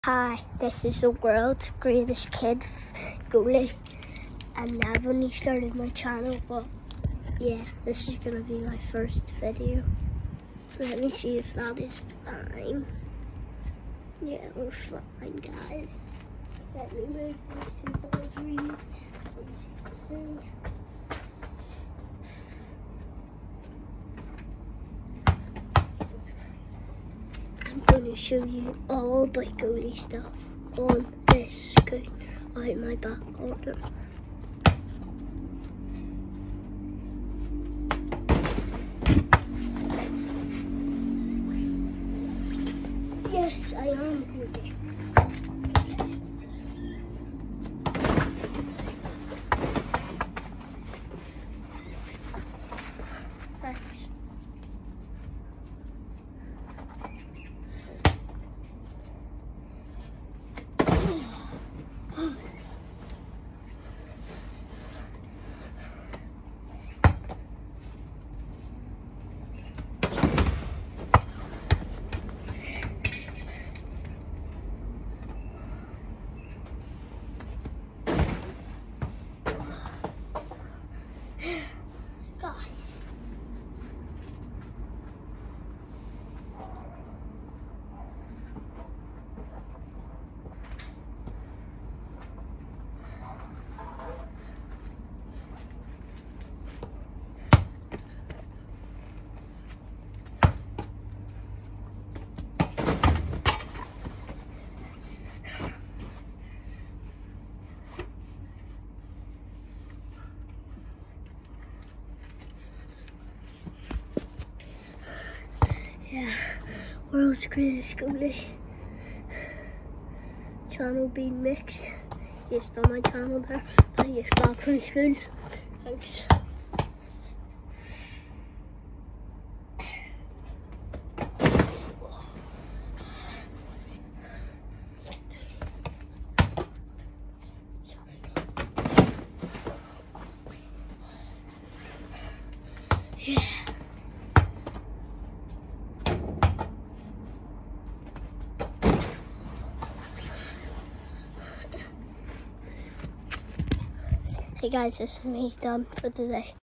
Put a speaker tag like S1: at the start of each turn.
S1: Hi, this is the world's greatest kid goalie, and I've only started my channel, but yeah, this is gonna be my first video. Let me see if that is fine. Yeah, we're fine, guys. Let me move these two balls really so you can see. I'm going to show you all my goalie stuff on this screen out my back corner. Yes, I am goalie. Thanks. Guys. Yeah, world's greatest goalie. Channel being mixed. Yes, on my channel there. I just back from school. Thanks. Yeah. Hey guys, this is me done for today.